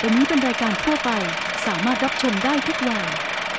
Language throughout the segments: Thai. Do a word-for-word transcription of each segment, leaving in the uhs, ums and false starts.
ไปนี้เป็นรายการทั่วไปสามารถรับชมได้ทุกวัย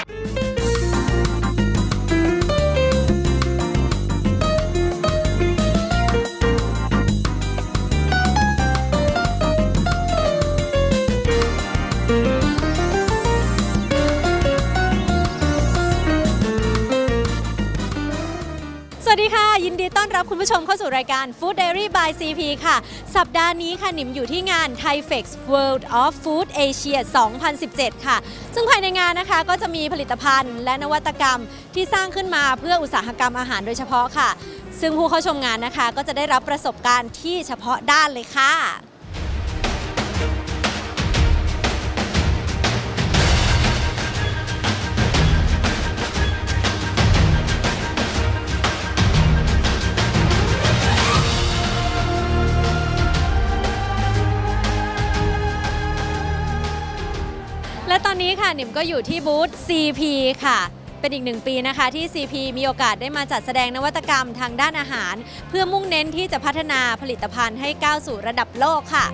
สวัสดีค่ะยินดีต้อนรับคุณผู้ชมเข้าสู่รายการ Food Diary by ซี พี ค่ะสัปดาห์นี้ค่ะหนิมอยู่ที่งาน Thaifex World of Food Asia สองพันสิบเจ็ด ค่ะซึ่งภายในงานนะคะก็จะมีผลิตภัณฑ์และนวัตกรรมที่สร้างขึ้นมาเพื่ออุตสาหกรรมอาหารโดยเฉพาะค่ะซึ่งผู้เข้าชมงานนะคะก็จะได้รับประสบการณ์ที่เฉพาะด้านเลยค่ะและตอนนี้ค่ะหนิมก็อยู่ที่บูธ ซี พี ค่ะเป็นอีกหนึ่งปีนะคะที่ ซี พี มีโอกาสได้มาจัดแสดงนวัตกรรมทางด้านอาหารเพื่อมุ่งเน้นที่จะพัฒนาผลิตภัณฑ์ให้ก้าวสู่ระดับโลกค่ะ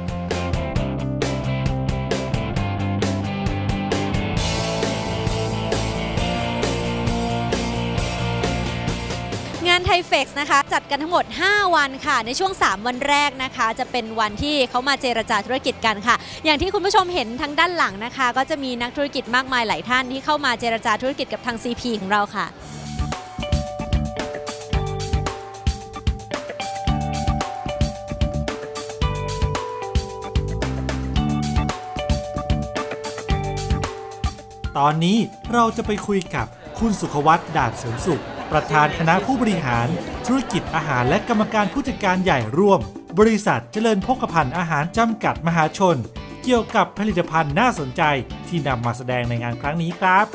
งาน Thaifex นะคะจัดกันทั้งหมดห้าวันค่ะในช่วงสามวันแรกนะคะจะเป็นวันที่เขามาเจรจาธุรกิจกันค่ะอย่างที่คุณผู้ชมเห็นทางด้านหลังนะคะก็จะมีนักธุรกิจมากมายหลายท่านที่เข้ามาเจรจาธุรกิจกับทาง ซี พี ของเราค่ะตอนนี้เราจะไปคุยกับคุณสุขวัฒน์ด่านเสริมสุขประธานคณะผู้บริหารธุรกิจอาหารและกรรมการผู้จัดการใหญ่ร่วมบริษัทเจริญโภคภัณฑ์อาหารจำกัดมหาชนเกี่ยวกับผลิตภัณฑ์น่าสนใจที่นำมาแสดงในงานครั้งนี้ครับ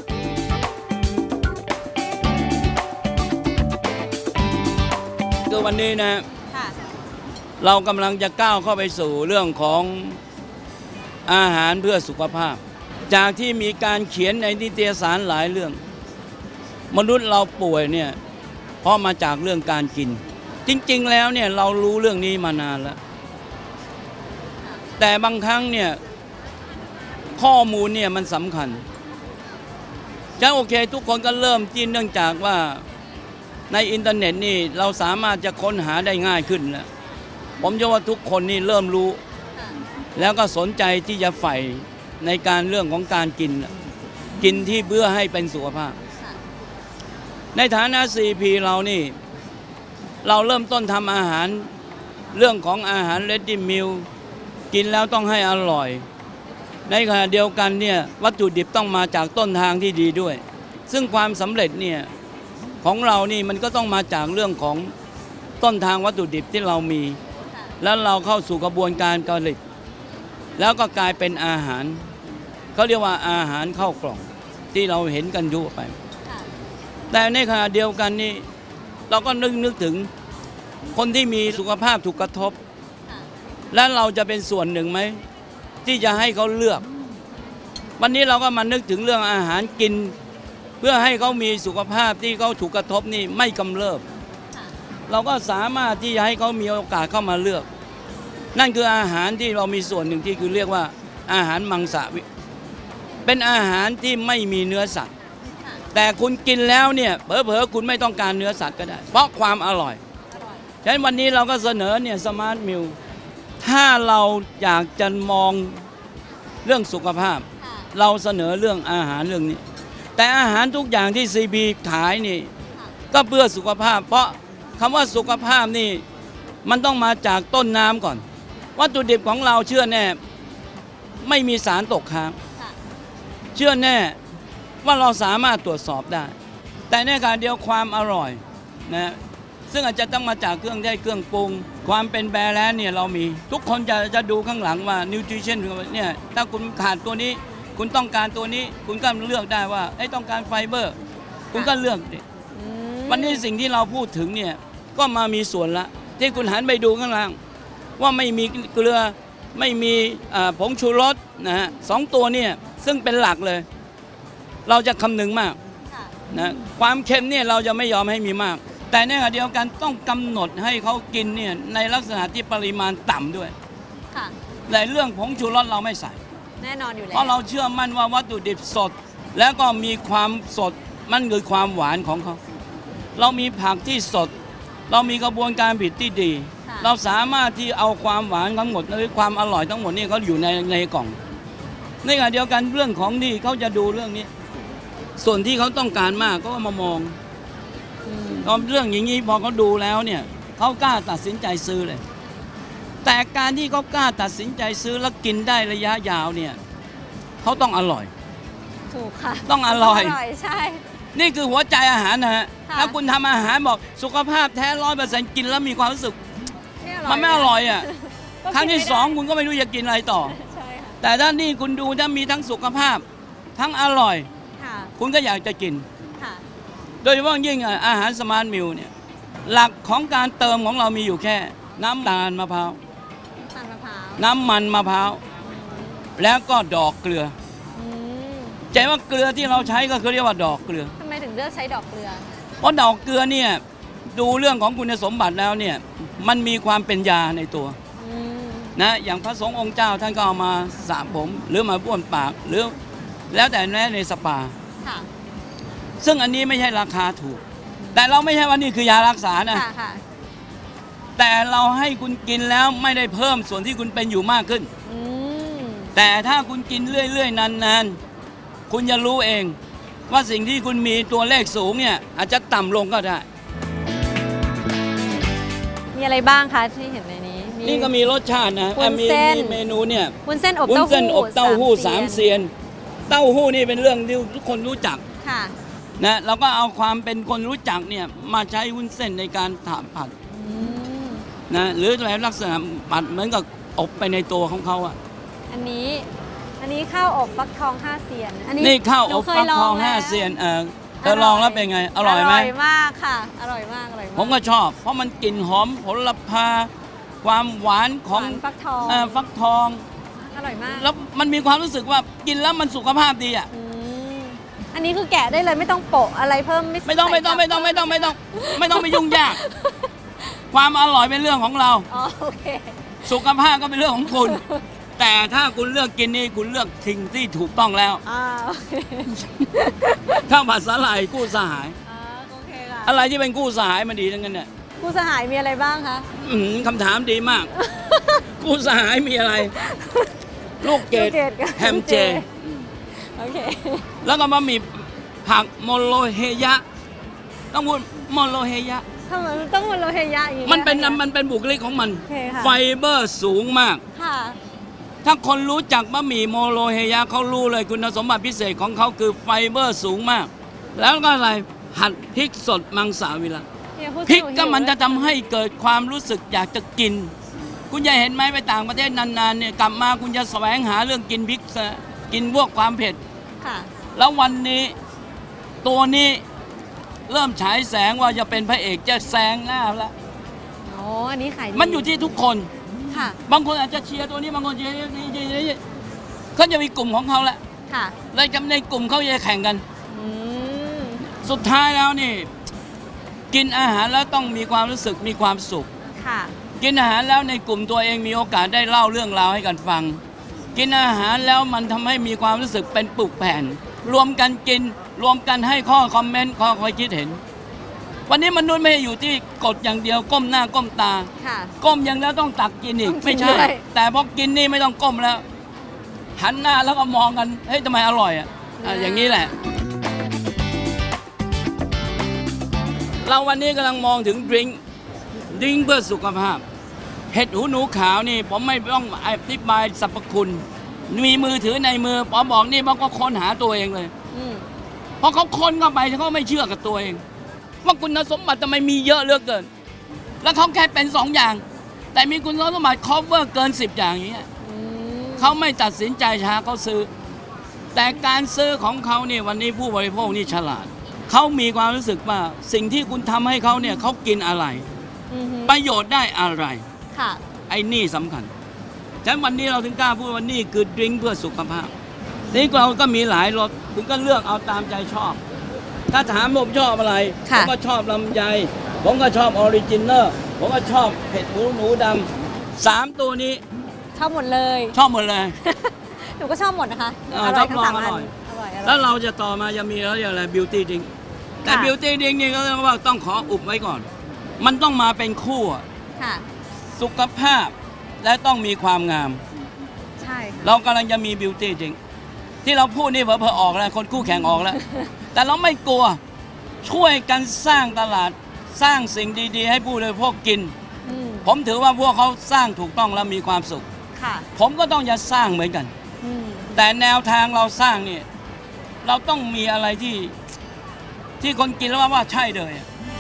คือวันนี้นะเรากำลังจะก้าวเข้าไปสู่เรื่องของอาหารเพื่อสุขภาพจากที่มีการเขียนในนิตยสารหลายเรื่องมนุษย์เราป่วยเนี่ยเพราะมาจากเรื่องการกินจริงๆแล้วเนี่ยเรารู้เรื่องนี้มานานแล้วแต่บางครั้งเนี่ยข้อมูลเนี่ยมันสำคัญจะโอเคทุกคนก็เริ่มจิ้นเนื่องจากว่าในอินเทอร์เน็ตนี่เราสามารถจะค้นหาได้ง่ายขึ้นแล้วผมเชื่อว่าทุกคนนี่เริ่มรู้แล้วก็สนใจที่จะใฝ่ในการเรื่องของการกินกินที่เพื่อให้เป็นสุขภาพในฐานะ ซี พี เรานี่เราเริ่มต้นทำอาหารเรื่องของอาหาร ready meal กินแล้วต้องให้อร่อยในขณะเดียวกันเนี่ยวัตถุดิบต้องมาจากต้นทางที่ดีด้วยซึ่งความสำเร็จเนี่ยของเรานี่มันก็ต้องมาจากเรื่องของต้นทางวัตถุดิบที่เรามีแล้วเราเข้าสู่กระบวนการผลิตแล้วก็กลายเป็นอาหารเขาเรียกว่าอาหารเข้ากล่องที่เราเห็นกันทั่วไปแต่ในขณะเดียวกันนี่เราก็นึกนึกถึงคนที่มีสุขภาพถูกกระทบและเราจะเป็นส่วนหนึ่งไหมที่จะให้เขาเลือกวันนี้เราก็มานึกถึงเรื่องอาหารกินเพื่อให้เขามีสุขภาพที่เขาถูกกระทบนี่ไม่กำเริบเราก็สามารถที่จะให้เขามีโอกาสเข้ามาเลือกนั่นคืออาหารที่เรามีส่วนหนึ่งที่คือเรียกว่าอาหารมังสวิเป็นอาหารที่ไม่มีเนื้อสัตว์แต่คุณกินแล้วเนี่ยเผลอๆคุณไม่ต้องการเนื้อสัตว์ก็ได้เพราะความอร่อยฉะนั้นวันนี้เราก็เสนอเนี่ยสมาร์ทมิลถ้าเราอยากจะมองเรื่องสุขภาพเราเสนอเรื่องอาหารเรื่องนี้แต่อาหารทุกอย่างที่ ซี พี ขายนี่ก็เพื่อสุขภาพเพราะคำว่าสุขภาพนี่มันต้องมาจากต้นน้ำก่อนวัตถุดิบของเราเชื่อแน่ไม่มีสารตกค้างเชื่อแน่ว่าเราสามารถตรวจสอบได้แต่ในขณะเดียวความอร่อยนะซึ่งอาจจะต้องมาจากเครื่องเทศเครื่องปรุงความเป็นแบรนด์เนี่ยเรามีทุกคนจะจะดูข้างหลังว่านิวทริชั่นเนี่ยถ้าคุณขาดตัวนี้คุณต้องการตัวนี้คุณก็เลือกได้ว่าไอ้ต้องการไฟเบอร์คุณก็เลือกดิวันนี้สิ่งที่เราพูดถึงเนี่ยก็มามีส่วนละที่คุณหันไปดูข้างล่างว่าไม่มีเกลือไม่มีผงชูรสนะฮะสองตัวเนี่ยซึ่งเป็นหลักเลยเราจะคำนึงมากนะความเค็มเนี่ยเราจะไม่ยอมให้มีมากแต่ในขณะเดียวกันต้องกำหนดให้เขากินเนี่ยในลักษณะที่ปริมาณต่ำด้วยในเรื่องผงชูรสเราไม่ใส่แน่นอนอยู่แล้วเพราะเราเชื่อมั่นว่าวัตถุดิบสดแล้วก็มีความสดมันคือความหวานของเขาเรามีผักที่สดเรามีกระบวนการผลิตที่ดีเราสามารถที่เอาความหวานทั้งหมดหรือความอร่อยทั้งหมดนี่เขาอยู่ในในกล่องในขณะเดียวกันเรื่องของนี่เขาจะดูเรื่องนี้ส่วนที่เขาต้องการมากก็มามองตอนเรื่องอย่างนี้พอเขาดูแล้วเนี่ยเขากล้าตัดสินใจซื้อเลยแต่การที่เขากล้าตัดสินใจซื้อแล้วกินได้ระยะยาวเนี่ยเขาต้องอร่อยถูกค่ะต้องอร่อยใช่นี่คือหัวใจอาหารนะฮะถ้าคุณทำอาหารบอกสุขภาพแท้ร้อยเปอร์เซ็นต์กินแล้วมีความรู้สึกมันไม่อร่อยอ่ะครั้งที่สองคุณก็ไม่รู้จะกินอะไรต่อแต่ถ้านี่คุณดูถ้ามีทั้งสุขภาพทั้งอร่อยคุณก็อยากจะกินโดยเฉพาะยิ่งอาหารสมาร์ทมิลเนี่ยหลักของการเติมของเรามีอยู่แค่น้ำตาลมะพร้าวน้ำมันมะพร้าวแล้วก็ดอกเกลือใจว่าเกลือที่เราใช้ก็คือเรียกว่าดอกเกลือทำไมถึงเลือกใช้ดอกเกลือเพราะดอกเกลือเนี่ยดูเรื่องของคุณสมบัติแล้วเนี่ยมันมีความเป็นยาในตัวนะอย่างพระสงฆ์องค์เจ้าท่านก็เอามาสระผมหรือมาบ้วนปากหรือแล้วแต่แน่ในสปาซึ่งอันนี้ไม่ใช่ราคาถูกแต่เราไม่ใช่ว่านี่คือยารักษานะแต่เราให้คุณกินแล้วไม่ได้เพิ่มส่วนที่คุณเป็นอยู่มากขึ้นแต่ถ้าคุณกินเรื่อยๆนานๆคุณจะรู้เองว่าสิ่งที่คุณมีตัวเลขสูงเนี่ยอาจจะต่ำลงก็ได้มีอะไรบ้างคะที่เห็นในนี้นี่ก็มีรสชาตินะมีเมนูเนี่ยวุ้นเส้นอบเต้าหู้สามเซียนเต้าหู้นี่เป็นเรื่องที่ทุกคนรู้จักนะเราก็เอาความเป็นคนรู้จักเนี่ยมาใช้วุ้นเส้นในการถามผัดนะหรืออะไรลักษณะผัดเหมือนกับอบไปในตัวของเขาอ่ะอันนี้อันนี้ข้าวอบฟักทองห้าเซียนอันนี้นี่ข้าวอบฟักทองห้าเซียนเออเธอลองแล้วเป็นไงอร่อยไหมอร่อยมากค่ะอร่อยมากอร่อยมากผมก็ชอบเพราะมันกลิ่นหอมผลพาความหวานของฟักทองฟักทองอร่อยมากแล้วมันมีความรู้สึกว่ากินแล้วมันสุขภาพดีอ่ะอันนี้คือแกะได้เลยไม่ต้องโปะอะไรเพิ่มไม่ต้องไม่ต้องไม่ต้องไม่ต้องไม่ต้องไม่ต้องไปยุ่งยากความอร่อยเป็นเรื่องของเราโอเคสุขภาพก็เป็นเรื่องของคุณแต่ถ้าคุณเลือกกินนี่คุณเลือกทิ้งที่ถูกต้องแล้วถ้าผัดสาหร่ายกู้สหายอะไรที่เป็นกู้สหายมันดีทั้งนั้นเนี่ยกู้สหายมีอะไรบ้างคะคำถามดีมากกู้สหายมีอะไรลูกเกดแฮมเจโอเคแล้วก็มามีผักโมโลเฮยะต้องพูดโมโลเฮยะทำไมต้องโมโลเฮยะอย่างนี้มันเป็นมันเป็นบุคลิกของมันไฟเบอร์สูงมากถ้าคนรู้จักบะหมี่โมโลเฮยะเขารู้เลยคุณสมบัติพิเศษของเขาคือไฟเบอร์สูงมากแล้วก็อะไรหั่นพริกสดมังสวิรัติพริกก็มันจะทำให้เกิดความรู้สึกอยากจะกินคุณจะเห็นไหมไปต่างประเทศนานๆเนี่ยกลับมาคุณจะแสวงหาเรื่องกินพริกกินพวกความเผ็ดแล้ววันนี้ตัวนี้เริ่มฉายแสงว่าจะเป็นพระเอกจะแซงหน้าแล้วอ๋ออันนี้ขายดีมันอยู่ที่ทุกคนบางคนอาจจะเชียร์ตัวนี้บางคนเชียร์นี่เขาจะมีกลุ่มของเขาแหละแล้วในกลุ่มเขาจะแข่งกันสุดท้ายแล้วนี่กินอาหารแล้วต้องมีความรู้สึกมีความสุขกินอาหารแล้วในกลุ่มตัวเองมีโอกาสได้เล่าเรื่องราวให้กันฟังกินอาหารแล้วมันทำให้มีความรู้สึกเป็นปึกแผ่นรวมกันกินรวมกันให้ข้อคอมเมนต์ข้อคอยคิดเห็นวันนี้มนุษย์ไม่อยู่ที่กดอย่างเดียวก้มหน้าก้มตาก้มอย่างแล้วต้องตักกินอีกไม่ใช่แต่พอกินนี่ไม่ต้องก้มแล้วหันหน้าแล้วก็มองกันเฮ้ยทำไมอร่อยอ่ะอย่างนี้แหละเราวันนี้กำลังมองถึงดริงก์ดริงก์เพื่อสุขภาพเห็ดหูหนูขาวนี่ผมไม่ต้องอธิบายสรรพคุณมีมือถือในมือผมบอกนี่มันก็ค้นหาตัวเองเลยเพราะเขาค้นเข้าไปเขาไม่เชื่อกับตัวเองว่าคุณสมบัติทำไมมีเยอะเหลือเกินแล้วเขาแค่เป็นสองอย่างแต่มีคุณสมบัติ cover เกินสิบอย่างอย่างเงี้ยเขาไม่ตัดสินใจช้าเขาซื้อแต่การซื้อของเขาเนี่ยวันนี้ผู้บริโภคนี่ฉลาดเขามีความรู้สึกว่าสิ่งที่คุณทำให้เขาเนี่ยเขากินอะไรประโยชน์ได้อะไรไอ้นี่สำคัญฉะนั้นวันนี้เราถึงกล้าพูดว่านี่คือดริงก์เพื่อสุขภาพนี่เราก็มีหลายรสคุณก็เลือกเอาตามใจชอบถ้าถามผมชอบอะไรผมก็ชอบลำไยผมก็ชอบออริจินอลผมก็ชอบเผ็ดหมูหนูดำสามตัวนี้ชอบหมดเลยชอบหมดเลยหนูก็ชอบหมดนะคะเอออร่อยทั้งรับรองสามอันอร่อยอร่อยอร่แล้อวย เราจะต่อมาจะมีแล้วอย่างไรบิวตี้ดิงแต่ค่ะบิวตี้ดิงนี่ก็ต้องว่าต้องขออุบไว้ก่อน มันต้องมาเป็นคู่อะค่ะสุขภาพและต้องมีความงามใช่ค่ะเรากำลังจะมีบิวตี้จริงที่เราพูดนี่เผลอๆออกแล้วคนคู่แข่งออกแล้ว แต่เราไม่กลัวช่วยกันสร้างตลาดสร้างสิ่งดีๆ ให้ผู้บริโภคกินอืมผมถือว่าพวกเขาสร้างถูกต้องและมีความสุขค่ะผมก็ต้องจะสร้างเหมือนกันอืมแต่แนวทางเราสร้างเนี่ยเราต้องมีอะไรที่ที่คนกินแล้วว่าใช่เลย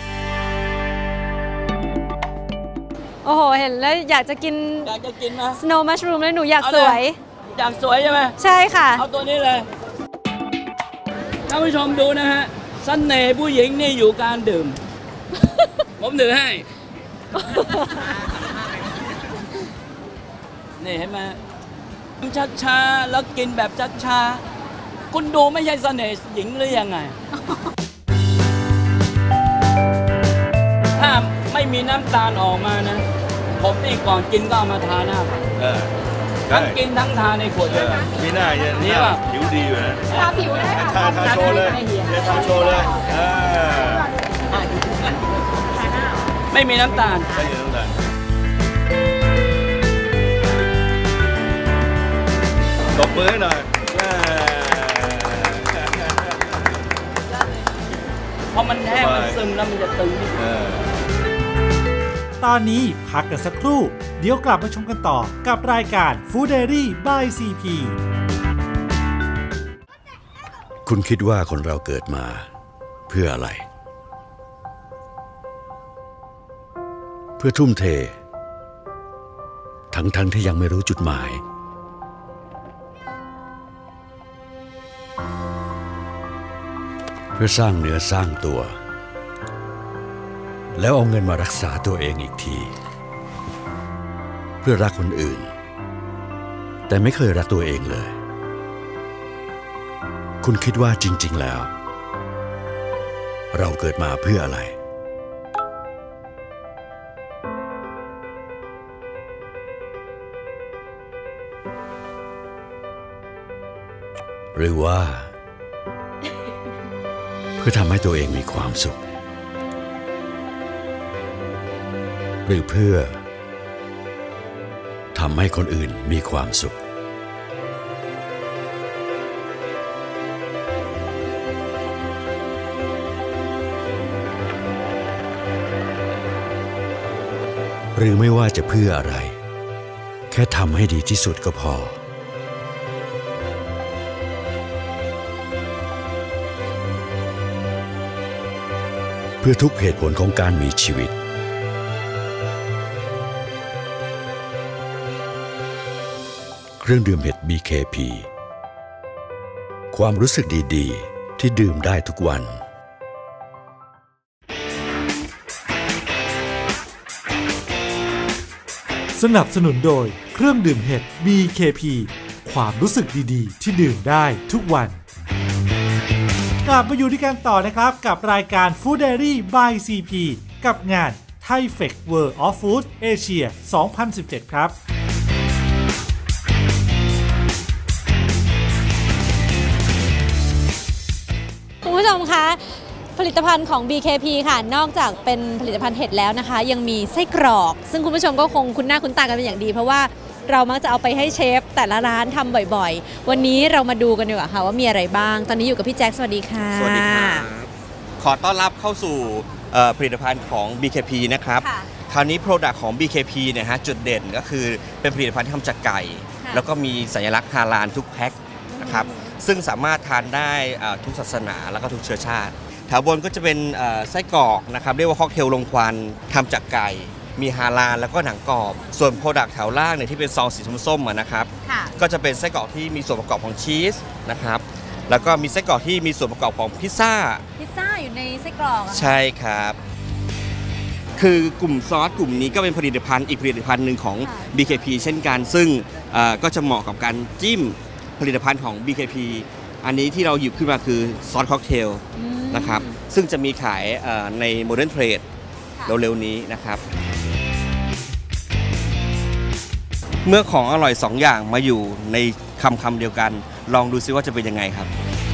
โอ้โห เห็นแล้วอยากจะกินอยากจะกินนะ snow mushroom แล้วหนูอยากเอาสเลยวยอยากสวยใช่ไหมใช่ค่ะเอาตัวนี้เลยท่านผู้ชมดูนะฮะเสน่ห์ผู้หญิงนี่อยู่การดื่ม ผมถือให้ นี่เห็นไหมช้าๆแล้วกินแบบช้าๆคุณดูไม่ใช่เสน่ห์หญิงหรือยังไง ถ้าไม่มีน้ำตาลออกมานะ ผมนี่ก่อนกินก็เอามาทาหน้าเออทั้งกินทั้งทาในขวดเลยมีหน้าเย็นนี่ป่ะผิวดีอยู่นะทาผิวได้ค่ะทาทาโชว์เลยเดี๋ยวทาโชว์เลยอ่าไม่มีน้ำตาลไม่เยอะตั้งแต่ตบมือให้หน่อยอ่าเพราะมันแห้งมันซึมแล้วมันจะตึงเออตอนนี้พักกันสักครู่ เดี๋ยวกลับมาชมกันต่อกับรายการ Food Diary by ซี พีคุณคิดว่าคนเราเกิดมาเพื่ออะไร เพื่อทุ่มเท ทั้งๆ ท, ที่ยังไม่รู้จุดหมาย เพื่อสร้างเนื้อสร้างตัว แล้วเอาเงินมารักษาตัวเองอีกที เพื่อรักคนอื่น แต่ไม่เคยรักตัวเองเลย คุณคิดว่าจริงๆแล้ว เราเกิดมาเพื่ออะไร หรือว่า เพื่อทำให้ตัวเองมีความสุข หรือเพื่อทำให้คนอื่นมีความสุข หรือไม่ว่าจะเพื่ออะไร แค่ทำให้ดีที่สุดก็พอ เพื่อทุกเหตุผลของการมีชีวิต เครื่องดื่มเห็ด บี เค พี ความรู้สึกดีๆที่ดื่มได้ทุกวันสนับสนุนโดยเครื่องดื่มเห็ด บี เค พี ความรู้สึกดีๆ ที่ดื่มได้ทุกวัน กลับมาอยู่ที่กันต่อนะครับกับรายการ Food Diary by ซี พี กับงาน Thai Fest World of Food Asia สองพันสิบเจ็ด ครับคุณผู้ชมคะผลิตภัณฑ์ของ บี เค พี ค่ะนอกจากเป็นผลิตภัณฑ์เห็ดแล้วนะคะ ยังมีไส้กรอก ซึ่งคุณผู้ชมก็คงคุ้นหน้าคุ้นตากันเป็นอย่างดี เพราะว่าเรามักจะเอาไปให้เชฟแต่ละร้านทำบ่อยๆ วันนี้เรามาดูกันดีกว่าค่ะว่ามีอะไรบ้างตอนนี้อยู่กับพี่แจ็คสวัสดีค่ะสวัสดีครับขอต้อนรับเข้าสู่ผลิตภัณฑ์ของ บี เค พี นะครับคราวนี้ Product ของ บี เค พี เนี่ยฮะจุดเด่นก็คือเป็นผลิตภัณฑ์ที่ทำจากไก่แล้วก็มีสัญลักษณ์ฮาลาลทุกแพ็คนะครับซึ่งสามารถทานได้ทุกศาสนาแล้วก็ทุกเชื้อชาติแถวบนก็จะเป็นไส้กรอกนะครับเรียกว่าค็อกเทลลมควันทำจากไก่มีฮาลาลแล้วก็หนังกรอบส่วน Product แถวล่างเนี่ยที่เป็นซองสีส้มๆนะครับก็จะเป็นไส้กรอกที่มีส่วนประกอบของชีสนะครับแล้วก็มีไส้กรอกที่มีส่วนประกอบของพิซซ่าพิซซ่าอยู่ในไส้กรอกใช่ครับคือกลุ่มซอสกลุ่มนี้ก็เป็นผลิตภัณฑ์อีกผลิตภัณฑ์หนึ่งของ บี เค พี เช่นกันซึ่งก็จะเหมาะกับการจิ้มผลิตภัณฑ์ของ บี เค พี อันนี้ที่เราหยิบขึ้นมาคือซอสค็อกเทลนะครับซึ่งจะมีขายในโมเดิร์นเทรดเร็วๆนี้นะครับเมื่อของอร่อยสองอย่างมาอยู่ในคำคำเดียวกันลองดูซิว่าจะเป็นยังไงครับ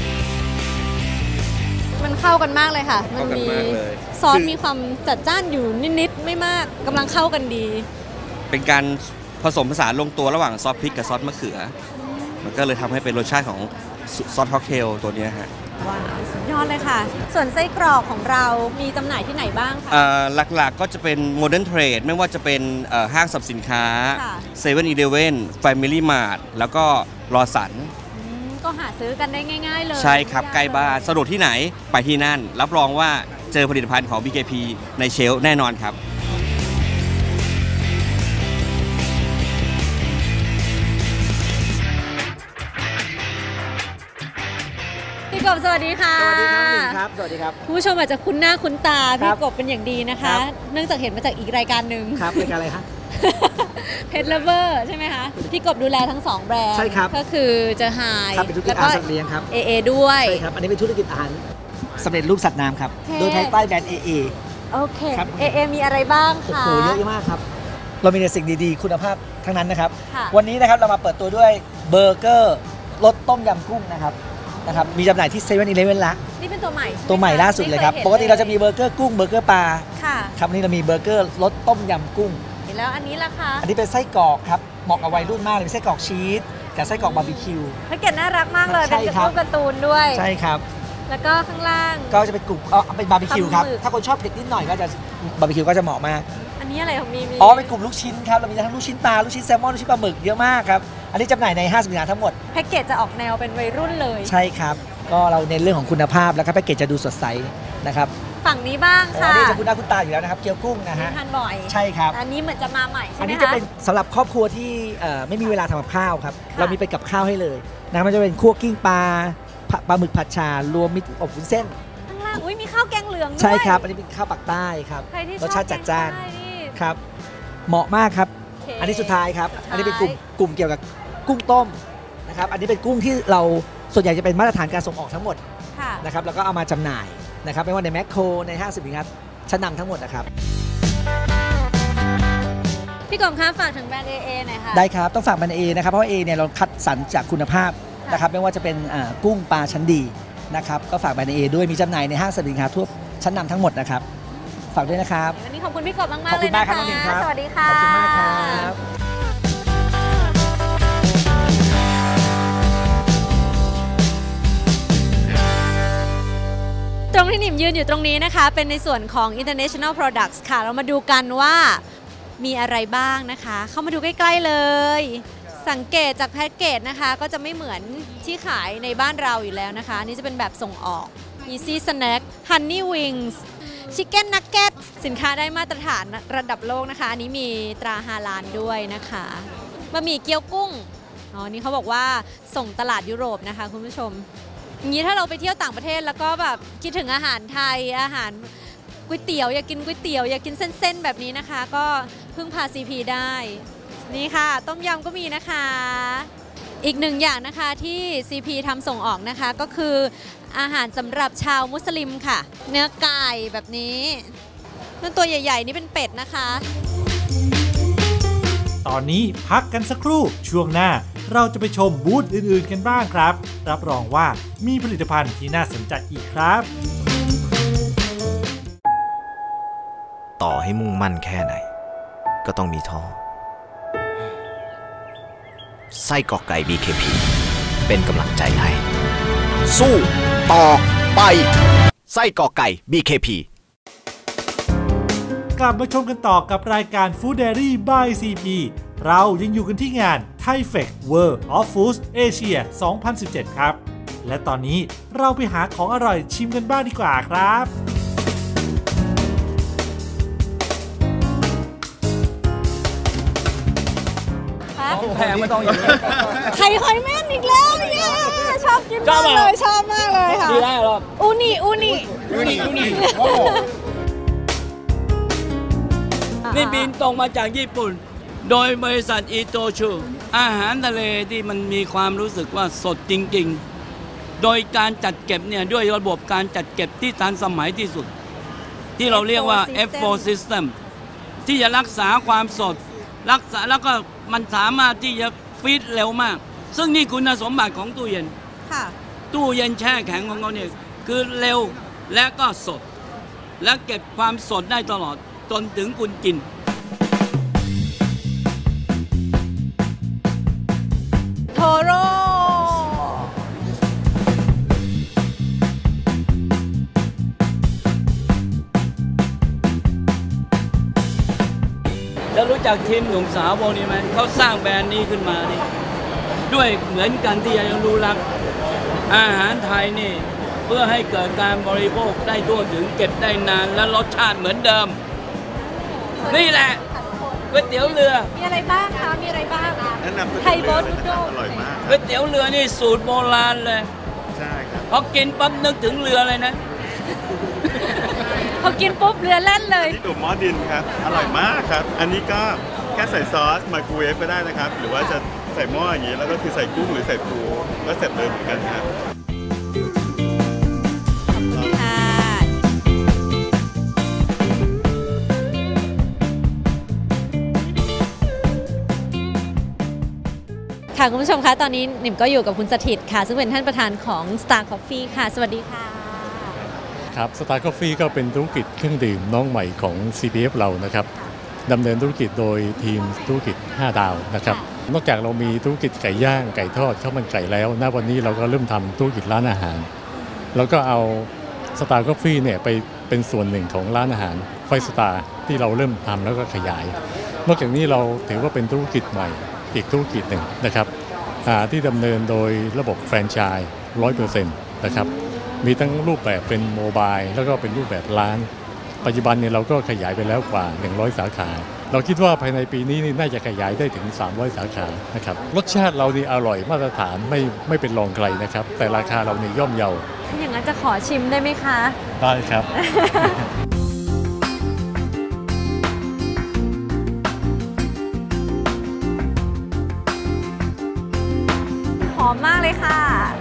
มันเข้ากันมากเลยค่ะมันมีเข้ากันมากเลยซอสคือมีความจัดจ้านอยู่นิดๆไม่มากกำลังเข้ากันดีเป็นการผสมผสานลงตัวระหว่างซอสพริกกับซอสมะเขือ มันก็เลยทำให้เป็นรสชาติของซอสค็อกเทลตัวนี้ฮะว้าวสุดยอดเลยค่ะ ส่วนไส้กรอกของเรามีจำหน่ายที่ไหนบ้างคะเอ่อหลักๆก็จะเป็นโมเดิร์นเทรดไม่ว่าจะเป็นเอ่อห้างสรรพสินค้าค่ะเซเว่นอีเลฟเว่นแฟมิลี่มาร์ทแล้วก็รอสันอืมก็หาซื้อกันได้ง่ายๆเลยใช่ครับไม่ยใกล้บ้านสะดวกที่ไหนไปที่นั่น รับรองว่าเจอผลิตภัณฑ์ของ บี เค พี ในเชลฟ์แน่นอนครับพี่กบสวัสดีค่ะสวัสดีครับหนิงครับ สวัสดีครับคุณผู้ชมอาจจะคุ้นหน้าคุ้นตาครัพี่บกบเป็นอย่างดีนะครัคะบเนื่องจากเห็นมาจากอีกรายการหนึ่งครับรายการอะไรครับเพชรเลเวอร์ใช่ไหมคะ พี่กบดูแลทั้งสองแบรนด์ใช่ครับก็คือเจอไฮครับเป็นธุรกิจแล้วอาก็หารสัตว์เลี้ยงครับเอเอด้วยใช่ครับ อันนี้เป็นธุรกิจอาหารสำเร็จรูปสัตว์น้ำครับโอเคโดยภายใต้แบรนด์ เอ เอโอเคครับเอเอมีอะไรบ้างโอ้คะโหเยอะมากครับ เรามีแต่สิ่งดีๆ คุณภาพทั้งนั้นนะครับค่ะวันนี้นะครับเรามาเปิดตัวด้วยเบอร์เกอร์รสต้มยำกุ้งนะครับนะครับมีจำหน่ายที่เซเว่นอีเลฟเว่นละนี่เป็นตัวใหม่ใช่ไตัวใหม่ล่าสุดเลยครับไม่คปห็นกติเราจะมีเบอร์เกอร์กุ้งเบอร์เกอร์ปลาค่ะครับวันนี้เรามีเบอร์เกอร์รสต้มยำกุ้งแล้วอันนี้ล่ะคะอันนี้เป็นไส้กรอกครับเหมาะกับวัยรุ่นมากเลยเป็นไส้กรอกชีสกับไส้กรอกบาร์บีคิวแพ็กเกจน่ารักมากเลยใช่เป็นครับรูปการ์ตูนด้วยใช่ครับแล้วก็ข้างล่างก็จะเป็นกลุ่มเอาเอาเป็นบาร์บีคิวครับปลาหมึกถ้าคนชอบเผ็ดนิดหน่อยก็จะบาร์บีคิวก็จะเหมาะมากอันนี้อะไรของมีมีอ๋อ เป็นกลุ่มลูกชิ้นครับ เรามีทั้งลูกชิ้นปลา ลูกชิ้นแซลมอน ลูกชิ้นปลาหมึกเยอะมากครับ อันนี้จำหน่ายในห้างสรรพสินค้าทั้งหมดแพ็กเกจจะออกแนวเป็นวัยรุ่นเลยใช่ครับ ก็เราเน้นเรื่องของคุณภาพแล้วก็แพ็กเกจจะดูสดใสนะครับฝั่งนี้บ้างอ๋อค่ะอันนี้จะคุณหน้าคุณตาอยู่แล้วนะครับ เกี๊ยวกุ้งนะฮะทานบ่อยใช่ครับอันนี้เหมือนจะมาใหม่ใช่อันไหมนี้คะจะเป็นสำหรับครอบครัวที่เอ่อไม่มีเวลาทำกับข้าวครับค่ะเรามีเป็นกับข้าวให้เลยนะมันจะเป็นคั่วกิ้งปลาผัดปลาหมึกผัดชารวมมิตรอบวุ้นเส้นข้างล่างอุ้ยมีข้าวแกงเหลืองด้วยใช่ครับ อันนี้เป็นข้าวปักใต้ครับใครที่ชรอบสชาติจัดจ้านแกงใต้นี่ครับ เหมาะมากครับโเคอันนี้สุดท้ายครับสุดท้ายอันนี้เป็นกลุ่มกลุ่มเกี่ยวกับกุ้งต้มนะครับ อันนี้เป็นกุ้งที่เราส่วนใหญ่จะเป็นมาตรฐานการส่งออกทั้งหมดค่ะนะครับ แล้วก็เอามาจำหน่ายนะครับ ไม่ว่าในแมคโครในห้างสรรพสินค้าชั้นนำทั้งหมดนะครับพี่กบคะฝากถึงแบรนด์ เอ เอ หน่อยค่ะได้ครับ ต้องฝากแบรนด์เอนะครับ เพราะว่าเอเนี่ยเราคัดสรรจากคุณภาพนะครับ ไม่ว่าจะเป็นอ่ากุ้งปลาชั้นดีนะครับ ก็ฝากแบรนด์เอด้วยมีจำหน่ายในห้างสรรพสินค้าทั่วชั้นนำทั้งหมดนะครับ ฝากด้วยนะครับวันนี้ขอบคุณพี่กบมากขๆอบเลคุยณมานะกครับคะน้องหนิงครับสวัสดีค่ะขอบคุณมากครับตรงที่หนิมยืนอยู่ตรงนี้นะคะ เป็นในส่วนของ International Products ค่ะ เรามาดูกันว่ามีอะไรบ้างนะคะ เข้ามาดูใกล้ๆเลย สังเกตจากแพ็กเกจนะคะ ก็จะไม่เหมือนที่ขายในบ้านเราอยู่แล้วนะคะอันนี่จะเป็นแบบส่งออก Easy Snack Honey Wings Chicken Nugget สินค้าได้มาตรฐานระดับโลกนะคะ อันนี้มีตราฮาลาลด้วยนะคะบะหมี่เกี๊ยวกุ้งอ๋อนี่เขาบอกว่าส่งตลาดยุโรปนะคะคุณผู้ชม อย่างนี้ถ้าเราไปเที่ยวต่างประเทศแล้วก็แบบคิดถึงอาหารไทยอาหารก๋วยเตี๋ยวอยากกินก๋วยเตี๋ยวอยากกินเส้นๆแบบนี้นะคะ ก็พึ่งพา ซี พี ได้นี่ค่ะต้มยำก็มีนะคะ อีกหนึ่งอย่างนะคะที่ ซี พี ทำส่งออกนะคะก็คืออาหารสำหรับชาวมุสลิมค่ะ เนื้อไก่แบบนี้นั่นตัวใหญ่ๆนี่เป็นเป็ดนะคะตอนนี้พักกันสักครู่ช่วงหน้าเราจะไปชมบูธอื่นๆกันบ้างครับ รับรองว่ามีผลิตภัณฑ์ที่น่าสนใจอีกครับต่อให้มุ่งมั่นแค่ไหน ก็ต้องมีท้อไส้กรอกไก่ บี เค พี เป็นกำลังใจให้ สู้ต่อไปไส้กรอกไก่ บี เค พีกลับมาชมกันต่อกับรายการ Food Diary by ซี พี เรายังอยู่กันที่งาน Thai-Fex World of Food Asia สองพันสิบเจ็ด ครับ และตอนนี้เราไปหาของอร่อยชิมกันบ้างดีกว่าครับแพงไม่ต้องอย่างนี้ไข่หอยแม่นอีกแล้วเนี่ยชอบกินมากเลยชอบมากเลยค่ะดีได้หรออูนิอูนิดูนี่ดูนี่นี่บินตรงมาจากญี่ปุ่น โดยบริษัทอิโตชูอาหารทะเลที่มันมีความรู้สึกว่าสดจริงๆ โดยการจัดเก็บเนี่ยด้วยระบบการจัดเก็บที่ทันสมัยที่สุด ที่เราเรียกว่า เอฟ โฟร์ System ที่จะรักษาความสดรักษาแล้วก็มันสามารถที่จะฟีดเร็วมากซึ่งนี่คุณสมบัติของตู้เย็นตู้เย็นแช่แข็งของเขาเนี่ยคือเร็วและก็สดและเก็บความสดได้ตลอดจนถึงคุณกินโทโร่แล้วรู้จักทีมหนุ่มสาวพวกนี้ไหมเขาสร้างแบรนด์นี้ขึ้นมานี่ด้วยเหมือนกันที่ยังรู้รักอาหารไทยนี่เพื่อให้เกิดการบริโภคได้ทั่วถึงเก็บได้นานและรสชาติเหมือนเดิมนี่แหละก๋วยเตี๋ยวเรือมีอะไรบ้างคะมีอะไรบ้างแนะนำไทยโบ๊ทอุด้งอร่อยมากก๋วยเตี๋ยวเรือนี่สูตรโบราณเลยใช่ครับพอกินปั๊บนึกถึงเรือเลยนะพอกินปุ๊บเรือแล่นเลยนี่ตุ๋มหม้อดินครับอร่อยมากครับอันนี้ก็แค่ใส่ซอสไมโครเวฟก็ได้นะครับหรือว่าจะใส่หม้ออย่างนี้แล้วก็คือใส่กุ้งหรือใส่ปูก็เสร็จเลยเหมือนกันครับค่ะคุณผู้ชมคะตอนนี้หนิมก็อยู่กับคุณสถิตค่ะซึ่งเป็นท่านประธานของ Star Coffee ค่ะสวัสดีค่ะครับ Star Coffee ก็เป็นธุรกิจเครื่องดื่มน้องใหม่ของ ซี พี เอฟ เรานะครับดำเนินธุรกิจโดยทีมธุรกิจห้าดาวนะครับนอกจากเรามีธุรกิจไก่ย่างไก่ทอดข้าวมันไก่แล้วณวันนี้เราก็เริ่มทำธุรกิจร้านอาหารแล้วก็เอา Star Coffee เนี่ยไปเป็นส่วนหนึ่งของร้านอาหารไฟสตาร์ที่เราเริ่มทำแล้วก็ขยายนอกจากนี้เราถือว่าเป็นธุรกิจใหม่อีกธุรกิจหนึ่งนะครับที่ดำเนินโดยระบบแฟรนไชส์ ร้อยเปอร์เซ็นต์ นะครับมีทั้งรูปแบบเป็นโมบายแล้วก็เป็นรูปแบบร้านปัจจุบันเนี่ยเราก็ขยายไปแล้วกว่าหนึ่งร้อยสาขาเราคิดว่าภายในปีนี้นี่น่าจะขยายได้ถึงสามร้อยสาขานะครับรสชาติเรานี่อร่อยมาตรฐานไม่ไม่เป็นรองใครนะครับแต่ราคาเราเนี่ยย่อมเยาถ้าอย่างนั้นจะขอชิมได้ไหมคะได้ครับหอมมากเลยค่ะ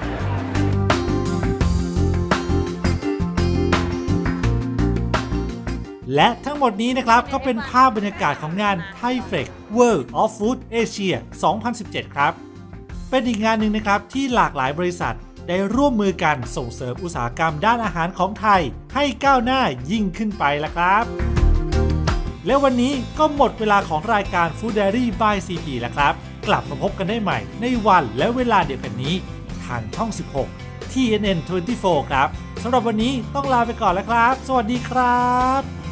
และทั้งหมดนี้นะครับก็เป็นภาพบรรยากาศของงาน Thai-Flex World of Food Asia สองพันสิบเจ็ด ครับเป็นอีกงานหนึ่งนะครับที่หลากหลายบริษัทได้ร่วมมือกันส่งเสริมอุตสาหกรรมด้านอาหารของไทยให้ก้าวหน้ายิ่งขึ้นไปละครับและวันนี้ก็หมดเวลาของรายการ Food Diary by ซี พี แล้วครับกลับมาพบกันได้ใหม่ในวันและเวลาเดียวกันนี้ทางช่องสิบหก ที เอ็น เอ็น ยี่สิบสี่ ครับสำหรับวันนี้ต้องลาไปก่อนแล้วครับสวัสดีครับ